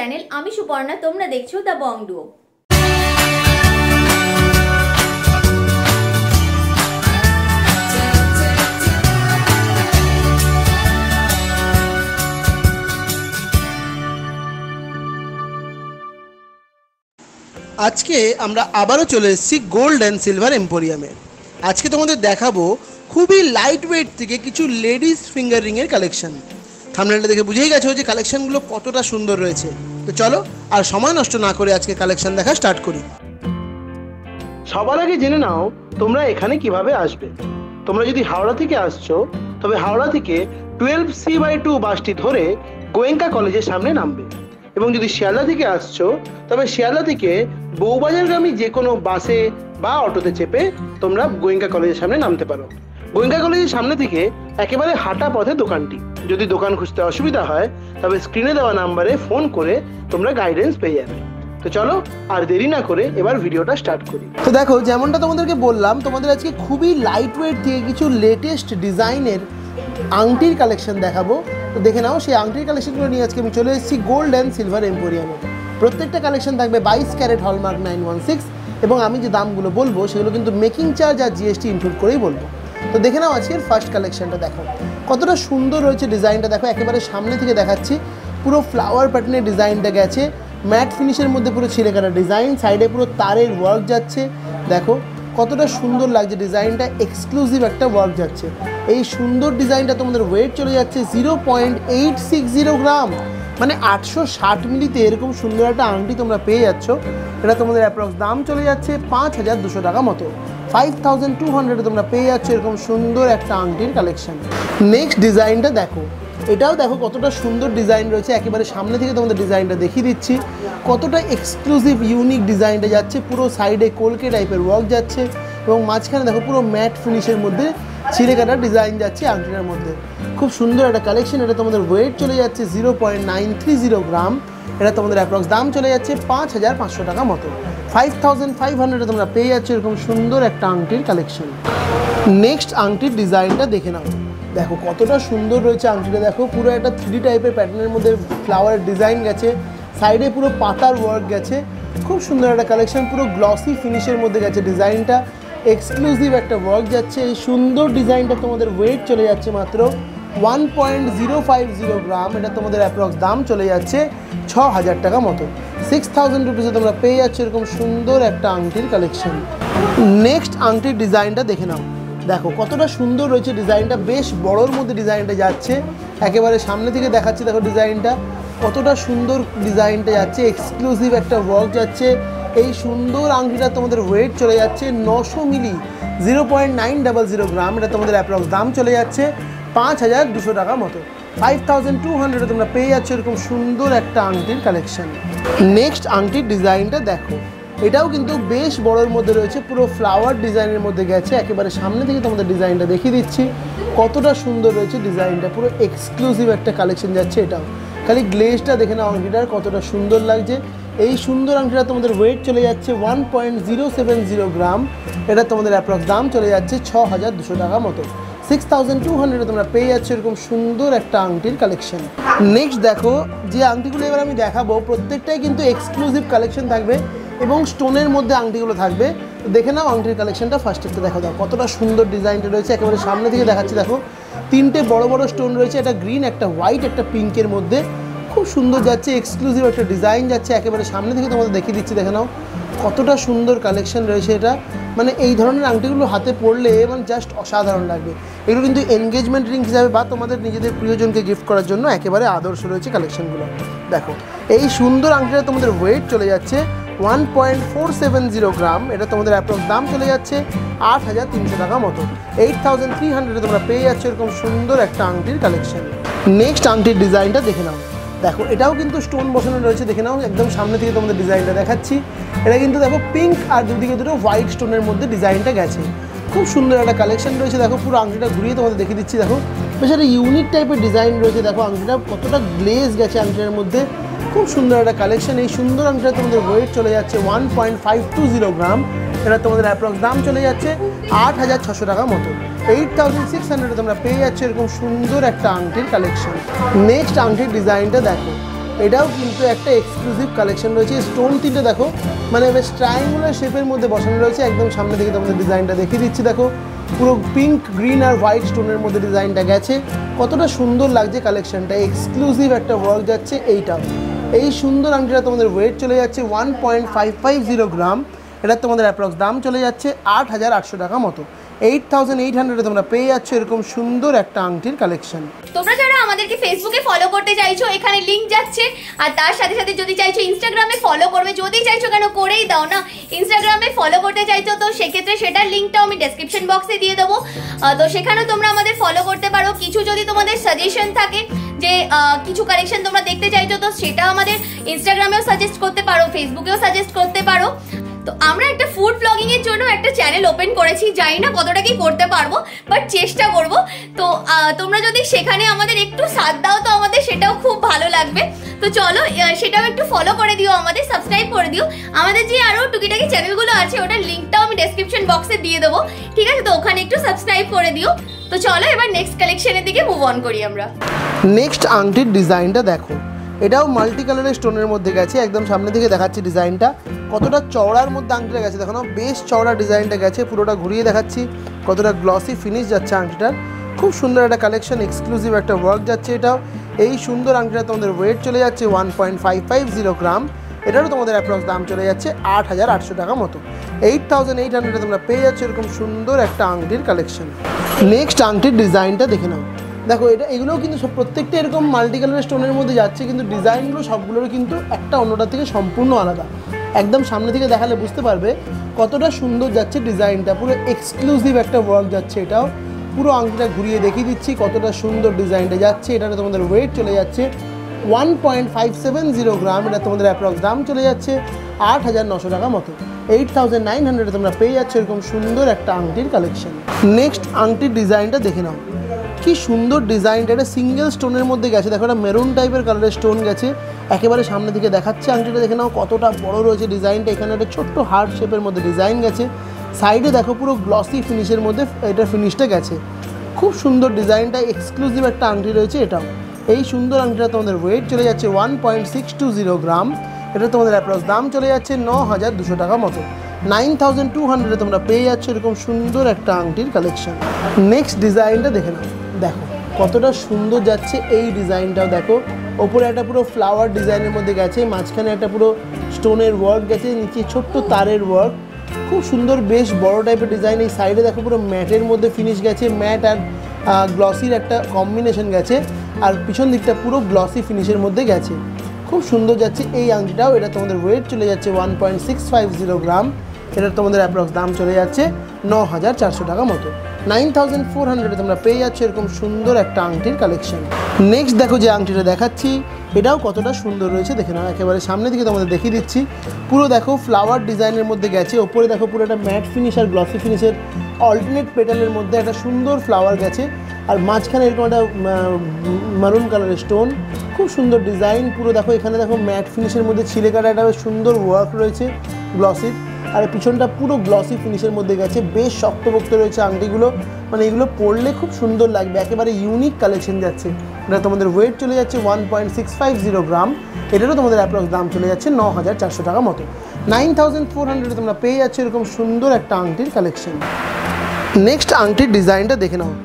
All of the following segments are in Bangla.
চ্যানেল। আমি সুপর্ণা, তোমরা দেখছো দ্য বং ডুও। আজকে আমরা আবারও চলে এসেছি গোল্ড অ্যান্ড সিলভার এম্পোরিয়ামে। আজকে তোমাদের দেখাবো খুবই লাইট ওয়েট থেকে কিছু লেডিস ফিঙ্গার রিংয়ের কালেকশন। থাম্বনেলটা দেখে বুঝেই গেছো যে কালেকশনগুলো কতটা সুন্দর রয়েছে। তো চলো আর সময় নষ্ট না করে আজকে কালেকশন দেখা স্টার্ট করি। সবার আগে জেনে নাও তোমরা এখানে কিভাবে আসবে। তোমরা যদি হাওড়া থেকে আসছো তবে হাওড়া থেকে 12C/2 বাসটি ধরে গোয়েঙ্কা কলেজের সামনে নামবে, এবং যদি শিয়ালদা থেকে আসছো তবে শিয়ালদা থেকে বউবাজারগামী যে কোনো বাসে বা অটোতে চেপে তোমরা গোয়েঙ্কা কলেজের সামনে নামতে পারো। গোয়েঙ্কা কলেজের সামনে থেকে একেবারে হাঁটা পথে দোকানটি। যদি দোকান খুঁজতে অসুবিধা হয় তবে স্ক্রিনে দেওয়া নাম্বারে ফোন করে তোমরা গাইডেন্স পেয়ে যাবে। তো চলো আর দেরি না করে এবার ভিডিওটা স্টার্ট করি। তো দেখো, যেমনটা তোমাদেরকে বললাম, তোমাদের আজকে খুবই লাইট ওয়েট থেকে কিছু লেটেস্ট ডিজাইনের আংটির কালেকশন দেখাবো। তো দেখে নাও, সেই আংটির কালেকশনগুলো নিয়ে আজকে আমি চলে এসেছি গোল্ড অ্যান্ড সিলভার এম্পোরিয়ামে। প্রত্যেকটা কালেকশন থাকবে 22 ক্যারেট হলমার্ক 916, এবং আমি যে দামগুলো বলবো সেগুলো কিন্তু মেকিং চার্জ আর জিএসটি ইনক্লুড করেই বলবো। তো দেখে নাও আজকের ফার্স্ট কালেকশনটা। দেখো কতটা সুন্দর রয়েছে ডিজাইনটা। দেখো একেবারে সামনে থেকে দেখাচ্ছি, পুরো ফ্লাওয়ার প্যাটার্নের ডিজাইনটা গেছে, ম্যাট ফিনিশের মধ্যে পুরো ছিঁড়ে কাটা ডিজাইন, সাইডে পুরো তারের ওয়ার্ক যাচ্ছে। দেখো কতটা সুন্দর লাগছে ডিজাইনটা, এক্সক্লুসিভ একটা ওয়ার্ক যাচ্ছে। এই সুন্দর ডিজাইনটা তোমাদের ওয়েট চলে যাচ্ছে 0.860 গ্রাম, মানে 860 মিলিতে এরকম সুন্দর একটা আংটি তোমরা পেয়ে যাচ্ছ। এটা তোমাদের অ্যাপ্রক্স দাম চলে যাচ্ছে 5200 টাকা মতো। 5200 তোমরা পেয়ে যাচ্ছ এরকম সুন্দর একটা আংটির কালেকশন। নেক্সট ডিজাইনটা দেখো, এটাও দেখো কতটা সুন্দর ডিজাইন রয়েছে। একেবারে সামনে থেকে তোমাদের ডিজাইনটা দেখিয়ে দিচ্ছি, কতটা এক্সক্লুসিভ ইউনিক ডিজাইনটা যাচ্ছে। পুরো সাইডে কলকে টাইপের ওয়ার্ক যাচ্ছে, এবং মাঝখানে দেখো পুরো ম্যাট ফিনিশের মধ্যে ছিঁড়ে কাটা ডিজাইন যাচ্ছে আংটিটার মধ্যে। খুব সুন্দর একটা কালেকশন। এটা তোমাদের ওয়েট চলে যাচ্ছে 0.930 গ্রাম। এটা তোমাদের অ্যাপ্রক্স দাম চলে যাচ্ছে 5500 টাকা মতো। 5500 তোমরা পেয়ে যাচ্ছ এরকম সুন্দর একটা আংটির কালেকশন। নেক্সট আংটির ডিজাইনটা দেখে নাও। দেখো কতটা সুন্দর রয়েছে আংটিটা। দেখো পুরো একটা 3D টাইপের প্যাটার্নের মধ্যে ফ্লাওয়ারের ডিজাইন গেছে, সাইডে পুরো পাতার ওয়ার্ক গেছে। খুব সুন্দর একটা কালেকশন, পুরো গ্লসি ফিনিশের মধ্যে গেছে ডিজাইনটা, এক্সক্লুসিভ একটা ওয়ার্ক যাচ্ছে। এই সুন্দর ডিজাইনটা তোমাদের ওয়েট চলে যাচ্ছে মাত্র 1.050 গ্রাম। এটা তোমাদের অ্যাপ্রক্স দাম চলে যাচ্ছে 6000 টাকা মতো। 6000 রুপিসে তোমরা পেয়ে যাচ্ছ এরকম সুন্দর একটা আংটির কালেকশন। নেক্সট আংটির ডিজাইনটা দেখে নাও। দেখো কতটা সুন্দর রয়েছে ডিজাইনটা, বেশ বড়োর মধ্যে ডিজাইনটা যাচ্ছে। একেবারে সামনে থেকে দেখাচ্ছি, দেখো ডিজাইনটা কতটা সুন্দর ডিজাইনটা যাচ্ছে, এক্সক্লুসিভ একটা ওয়ার্ক যাচ্ছে। এই সুন্দর আংটিটা তোমাদের ওয়েট চলে যাচ্ছে 900 মিলি, 0.900 গ্রাম। এটা তোমাদের অ্যাপ্রক্স দাম চলে যাচ্ছে 5200 টাকা মতো। 5200 তোমরা পেয়ে যাচ্ছ এরকম সুন্দর একটা আংটির কালেকশন। নেক্সট আংটির ডিজাইনটা দেখো, এটাও কিন্তু বেশ বড়োর মধ্যে রয়েছে, পুরো ফ্লাওয়ার ডিজাইনের মধ্যে গেছে। একেবারে সামনে থেকে তোমাদের ডিজাইনটা দেখিয়ে দিচ্ছি, কতটা সুন্দর রয়েছে ডিজাইনটা, পুরো এক্সক্লুসিভ একটা কালেকশন যাচ্ছে। এটাও খালি গ্লেজটা দেখে নাও আংটিটার কতটা সুন্দর লাগছে। এই সুন্দর আংটিটা তোমাদের ওয়েট চলে যাচ্ছে 1.070 গ্রাম। এটা তোমাদের অ্যাপ্রক্স দাম চলে যাচ্ছে 6200 টাকা মতো। 6200 তোমরা পেয়ে যাচ্ছ এরকম সুন্দর একটা আংটির কালেকশন। নেক্সট দেখো, যে আংটিগুলো এবার আমি দেখাবো প্রত্যেকটাই কিন্তু এক্সক্লুসিভ কালেকশন থাকবে, এবং স্টোনের মধ্যে আংটিগুলো থাকবে। তো দেখে নাও আংটির কালেকশনটা ফার্স্ট একটা দেখো। দাও কতটা সুন্দর ডিজাইনটা রয়েছে। একেবারে সামনে থেকে দেখাচ্ছি, দেখো 3টে বড় বড় স্টোন রয়েছে, একটা গ্রিন, একটা হোয়াইট, একটা পিঙ্কের মধ্যে। খুব সুন্দর যাচ্ছে, এক্সক্লুসিভ একটা ডিজাইন যাচ্ছে। একেবারে সামনে থেকে তোমাদের দেখিয়ে দিচ্ছি, দেখে নাও কতটা সুন্দর কালেকশন রয়েছে এটা। মানে এই ধরনের আংটিগুলো হাতে পরলে মানে জাস্ট অসাধারণ লাগবে। এগুলো কিন্তু এনগেজমেন্ট রিং হিসাবে বা তোমাদের নিজেদের প্রিয়জনকে গিফট করার জন্য একেবারে আদর্শ রয়েছে কালেকশনগুলো। দেখো এই সুন্দর আংটিটা তোমাদের ওয়েট চলে যাচ্ছে 1.470 গ্রাম। এটা তোমাদের অ্যাপ্রক্স দাম চলে যাচ্ছে 8300 টাকা মতো। 8300 তোমরা পেয়ে যাচ্ছ এরকম সুন্দর একটা আংটির কালেকশন। নেক্সট আংটির ডিজাইনটা দেখে নাও। দেখো এটাও কিন্তু স্টোন বসানো রয়েছে, দেখে নাও একদম সামনে থেকে তোমাদের ডিজাইনটা দেখাচ্ছি। এটা কিন্তু দেখো পিঙ্ক আর দুদিকে দুটো হোয়াইট স্টোনের মধ্যে ডিজাইনটা গেছে। খুব সুন্দর একটা কালেকশন রয়েছে। দেখো পুরো আংটিটা ঘুরিয়ে তোমাদের দেখিয়ে দিচ্ছি। দেখো বেশ একটা ইউনিক টাইপের ডিজাইন রয়েছে। দেখো আংটিটা কতটা গ্লেজ গেছে আংটিটার মধ্যে, খুব সুন্দর একটা কালেকশন। এই সুন্দর আংটিটা তোমাদের ওয়েট চলে যাচ্ছে 1.520 গ্রাম। এটা তোমাদের অ্যাপ্রক্স দাম চলে যাচ্ছে 8600 টাকা মতো। 8600 তোমরা পেয়ে যাচ্ছ এরকম সুন্দর একটা আংটির কালেকশন। নেক্সট আংটির ডিজাইনটা দেখো, এটাও কিন্তু একটা এক্সক্লুসিভ কালেকশন রয়েছে। স্টোন তিনটে দেখো মানে বেশ ট্রায়াঙ্গুলার শেপের মধ্যে বসানো রয়েছে। একদম সামনে থেকে তোমাদের ডিজাইনটা দেখিয়ে দিচ্ছি। দেখো পুরো পিঙ্ক, গ্রিন আর হোয়াইট স্টোনের মধ্যে ডিজাইনটা গেছে। কতটা সুন্দর লাগছে কালেকশনটা, এক্সক্লুসিভ একটা ওয়ার্ক যাচ্ছে এইটাও। এই সুন্দর আংটিটা তোমাদের ওয়েট চলে যাচ্ছে 1.550 গ্রাম। এটা তোমাদের অ্যাপ্রক্স দাম চলে যাচ্ছে 8,800 টাকা মতো। 8,800 তোমরা পেয়ে যাচ্ছ এরকম সুন্দর একটা আংটির কালেকশন। তোমরা যারা আমাদেরকে ফেসবুকে ফলো করতে চাইছো, এখানে লিংক যাচ্ছে। আর তার সাথে সাথে যদি চাইছো ইনস্টাগ্রামে ফলো করবে, যদি চাইছো কেন করেই দাও না, ইনস্টাগ্রামে ফলো করতে চাইছো তো সেক্ষেত্রে সেটার লিঙ্কটাও আমি ডেসক্রিপশন বক্সে দিয়ে দেবো। তো সেখানেও তোমরা আমাদের ফলো করতে পারো। কিছু যদি তোমাদের সাজেশন থাকে যে কিছু কালেকশন তোমরা দেখতে চাইছো তো সেটা আমাদের ইনস্টাগ্রামেও সাজেস্ট করতে পারো, ফেসবুকেও সাজেস্ট করতে পারো। তো আমরা একটা ফুড ব্লগিং এর জন্য একটা চ্যানেল ওপেন করেছি, জানি না কতটা কি করতে পারবো, বাট চেষ্টা করব। তো তোমরা যদি সেখানে আমাদের একটু সাথ দাও তো আমাদের সেটাও খুব ভালো লাগবে। তো চলো সেটাও একটু ফলো করে দিও, আমাদের সাবস্ক্রাইব করে দিও। আমাদের যে আরো টুকিটাকি চ্যানেলগুলো আছে ওটার লিঙ্কটাও আমি ডেসক্রিপশন বক্সে দিয়ে দেবো, ঠিক আছে? তো ওখানে একটু সাবস্ক্রাইব করে দিও। তো চলো এবার নেক্সট কালেকশনের দিকে মুভ অন করি আমরা। নেক্সট আংটির ডিজাইনটা দেখো, এটাও মাল্টি কালারের স্টোনের মধ্যে গেছে। একদম সামনে থেকে দেখাচ্ছি ডিজাইনটা, কতটা চওড়ার মধ্যে আংটিটা গেছে দেখো না, বেশ চওড়া ডিজাইনটা গেছে। পুরোটা ঘুরিয়ে দেখাচ্ছি, কতটা গ্লসি ফিনিশ যাচ্ছে আংটিটার। খুব সুন্দর একটা কালেকশন, এক্সক্লুসিভ একটা ওয়ার্ক যাচ্ছে এটাও। এই সুন্দর আংটিটা তোমাদের ওয়েট চলে যাচ্ছে 1.550 গ্রাম। এটারও তোমাদের অ্যাপ্রক্স দাম চলে যাচ্ছে 8,800 টাকা মতো। 8,800 তোমরা পেয়ে যাচ্ছ এরকম সুন্দর একটা আংটির কালেকশন। নেক্সট আংটির ডিজাইনটা দেখে নাও। দেখো এগুলোও কিন্তু প্রত্যেকটা এরকম মাল্টি কালারের স্টোনের মধ্যে যাচ্ছে, কিন্তু ডিজাইনগুলো সবগুলোর কিন্তু একটা অন্যটার থেকে সম্পূর্ণ আলাদা। একদম সামনে থেকে দেখালে বুঝতে পারবে কতটা সুন্দর যাচ্ছে ডিজাইনটা, পুরো এক্সক্লুসিভ একটা ওয়ার্ক যাচ্ছে এটাও। পুরো আংটিটা ঘুরিয়ে দেখিয়ে দিচ্ছি কতটা সুন্দর ডিজাইনটা যাচ্ছে। এটাতে তোমাদের ওয়েট চলে যাচ্ছে 1.570 গ্রাম। এটা তোমাদের অ্যাপ্রক্স দাম চলে যাচ্ছে 8,900 টাকা মতো। 8,900 তোমরা পেয়ে যাচ্ছ এরকম সুন্দর একটা আংটির কালেকশন। নেক্সট আংটির ডিজাইনটা দেখে নাও, কি সুন্দর ডিজাইনটা। এটা সিঙ্গেল স্টোনের মধ্যে গেছে, দেখো এটা মেরুন টাইপের কালারের স্টোন গেছে। একেবারে সামনে থেকে দেখাচ্ছে আংটিটা, দেখে নাও কতটা বড় রয়েছে ডিজাইনটা। এখানে একটা ছোট্ট হার্ট শেপের মধ্যে ডিজাইন গেছে। সাইডে দেখো পুরো গ্লসি ফিনিশের মধ্যে এটা ফিনিশটা গেছে। খুব সুন্দর ডিজাইনটা, এক্সক্লুসিভ একটা আংটি রয়েছে এটাও। এই সুন্দর আংটিটা তোমাদের ওয়েট চলে যাচ্ছে 1.620 গ্রাম। এটা তোমাদের অ্যাপ্রক্স দাম চলে যাচ্ছে 9,200 টাকা মতো। 9,200 তোমরা পেয়ে যাচ্ছ এরকম সুন্দর একটা আংটির কালেকশন। নেক্সট ডিজাইনটা দেখে নাও, দেখো কতটা সুন্দর যাচ্ছে এই ডিজাইনটাও। দেখো ওপরে একটা পুরো ফ্লাওয়ার ডিজাইনের মধ্যে গেছে, মাঝখানে একটা পুরো স্টোনের ওয়ার্ক গেছে, নিচে ছোট্ট তারের ওয়ার্ক, খুব সুন্দর বেশ বড় টাইপের ডিজাইন। এই সাইডে দেখো পুরো ম্যাটের মধ্যে ফিনিশ গেছে, ম্যাট আর গ্লসির একটা কম্বিনেশন গেছে। আর পিছন দিকটা পুরো গ্লসি ফিনিশের মধ্যে গেছে, খুব সুন্দর যাচ্ছে এই আংটিটাও। এটা তোমাদের ওয়েট চলে যাচ্ছে 1.650 গ্রাম। এটা তোমাদের অ্যাপ্রক্স দাম চলে যাচ্ছে 9,400 টাকা মতো। 9,400 তোমরা পেয়ে যাচ্ছ এরকম সুন্দর একটা আংটির কালেকশন। নেক্সট দেখো যে আংটিটা দেখাচ্ছি এটাও কতটা সুন্দর রয়েছে দেখে নাও। একেবারে সামনে থেকে তোমাদের দেখিয়ে দিচ্ছি, পুরো দেখো ফ্লাওয়ার ডিজাইনের মধ্যে গেছে। ওপরে দেখো পুরো একটা ম্যাট ফিনিশ আর গ্লসি ফিনিশের অল্টারনেট পেটালের মধ্যে একটা সুন্দর ফ্লাওয়ার গেছে। আর মাঝখানে এরকম একটা মারুন কালারের স্টোন, খুব সুন্দর ডিজাইন। পুরো দেখো এখানে দেখো ম্যাট ফিনিশের মধ্যে ছিলে কাটা একটা সুন্দর ওয়ার্ক রয়েছে গ্লসির। আর পিছনটা পুরো গ্লসি ফিনিশের মধ্যে গেছে, বেশ শক্তপোক্ত রয়েছে আংটিগুলো, মানে এগুলো পরলে খুব সুন্দর লাগবে। একেবারে ইউনিক কালেকশন যাচ্ছে। এটা তোমাদের ওয়েট চলে যাচ্ছে 1.650 গ্রাম। এটারও তোমাদের অ্যাপ্রক্স দাম চলে যাচ্ছে 9,400 টাকা মতো। 9,400 তোমরা পেয়ে যাচ্ছে এরকম সুন্দর একটা আংটির কালেকশন। নেক্সট আংটির ডিজাইনটা দেখে নাও।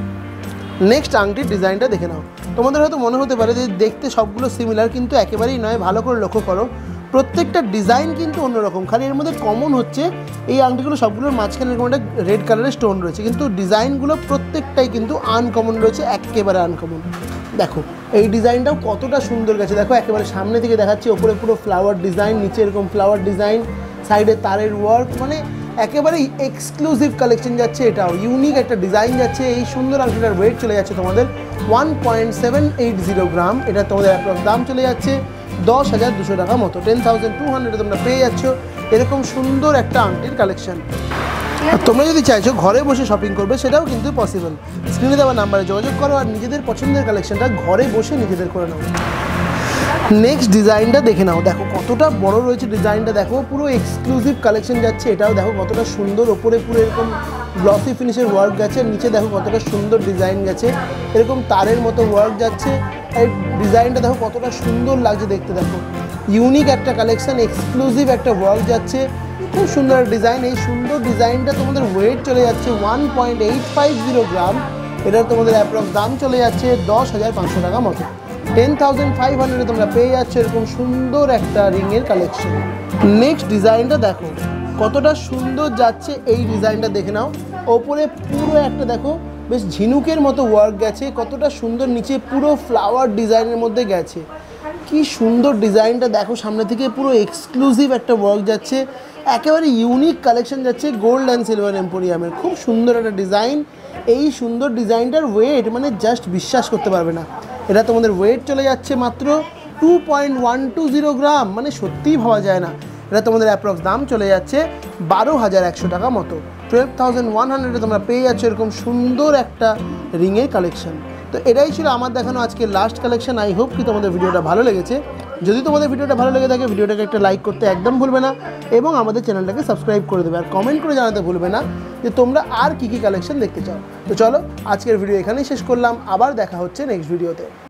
তোমাদের হয়তো মনে হতে পারে যে দেখতে সবগুলো সিমিলার, কিন্তু একেবারেই নয়। ভালো করে লক্ষ্য করো, প্রত্যেকটা ডিজাইন কিন্তু অন্যরকম। খালি এর মধ্যে কমন হচ্ছে এই আংটিগুলো সবগুলোর মাঝখানে এরকম একটা রেড কালারের স্টোন রয়েছে, কিন্তু ডিজাইনগুলো প্রত্যেকটাই কিন্তু আনকমন রয়েছে, একেবারে আনকমন। দেখো এই ডিজাইনটাও কতটা সুন্দর গেছে। দেখো একেবারে সামনে থেকে দেখাচ্ছি, ওপরে পুরো ফ্লাওয়ার ডিজাইন, নিচে এরকম ফ্লাওয়ার ডিজাইন, সাইডে তারের ওয়ার্ক, মানে একেবারেই এক্সক্লুসিভ কালেকশন যাচ্ছে। এটাও ইউনিক একটা ডিজাইন যাচ্ছে। এই সুন্দর আংটিটার ওয়েট চলে যাচ্ছে তোমাদের 1.780 গ্রাম। এটা তোমাদের অ্যাপ্রক্স দাম চলে যাচ্ছে 10,200 টাকা মতো। 10,200 তোমরা পেয়ে যাচ্ছ এরকম সুন্দর একটা আংটির কালেকশন। তোমরা যদি চাইছো ঘরে বসে শপিং করবে সেটাও কিন্তু পসিবল। স্ক্রিনে দেওয়া নাম্বারে যোগাযোগ করো আর নিজেদের পছন্দের কালেকশনটা ঘরে বসে নিজেদের করে নাও। নেক্সট ডিজাইনটা দেখে নাও, দেখো কতটা বড় রয়েছে ডিজাইনটা, দেখো পুরো এক্সক্লুসিভ কালেকশন যাচ্ছে। এটাও দেখো কতটা সুন্দর, ওপরে পুরো এরকম গ্লসি ফিনিশের ওয়ার্ক গেছে, নিচে দেখো কতটা সুন্দর ডিজাইন গেছে, এরকম তারের মতো ওয়ার্ক যাচ্ছে। এই ডিজাইনটা দেখো কতটা সুন্দর লাগছে দেখতে, দেখো ইউনিক একটা কালেকশন, এক্সক্লুসিভ একটা ওয়ার্ক যাচ্ছে, খুব সুন্দর ডিজাইন। এই সুন্দর ডিজাইনটা তোমাদের ওয়েট চলে যাচ্ছে 1.850 গ্রাম। এটার তোমাদের অ্যাপ্রক্স দাম চলে যাচ্ছে 10,500 টাকা মতো। 10,500 তোমরা পেয়ে যাচ্ছ এরকম সুন্দর একটা রিংয়ের কালেকশন। নেক্সট ডিজাইনটা দেখো কতটা সুন্দর যাচ্ছে, এই ডিজাইনটা দেখে নাও। ওপরে পুরো একটা দেখো বেশ ঝিনুকের মতো ওয়ার্ক গেছে, কতটা সুন্দর, নিচে পুরো ফ্লাওয়ার ডিজাইনের মধ্যে গেছে। কি সুন্দর ডিজাইনটা দেখো, সামনে থেকে পুরো এক্সক্লুসিভ একটা ওয়ার্ক যাচ্ছে, একেবারে ইউনিক কালেকশন যাচ্ছে গোল্ড অ্যান্ড সিলভার এম্পোরিয়ামের। খুব সুন্দর একটা ডিজাইন। এই সুন্দর ডিজাইনটার ওয়েট মানে জাস্ট বিশ্বাস করতে পারবে না। এটা তোমাদের ওয়েট চলে যাচ্ছে মাত্র 2.120 গ্রাম, মানে সত্যিই ভাবা যায় না। এটা তোমাদের অ্যাপ্রক্স দাম চলে যাচ্ছে 12,100 টাকা মতো। 12,100 তোমরা পেয়ে যাচ্ছ এরকম সুন্দর একটা রিংয়ের কালেকশন। তো এটাই ছিল আমার দেখানো আজকে লাস্ট কালেকশন। আই হোপ কি তোমাদের ভিডিওটা ভালো লেগেছে। যদি তোমাদের ভিডিওটা ভালো লেগে থাকে ভিডিওটাকে একটা লাইক করতে একদম ভুলবে না, এবং আমাদের চ্যানেলটাকে সাবস্ক্রাইব করে দেবে, আর কমেন্ট করে জানাতে ভুলবে না যে তোমরা আর কী কী কালেকশন দেখতে চাও। তো চলো আজকের ভিডিও এখানেই শেষ করলাম, আবার দেখা হচ্ছে নেক্সট ভিডিওতে।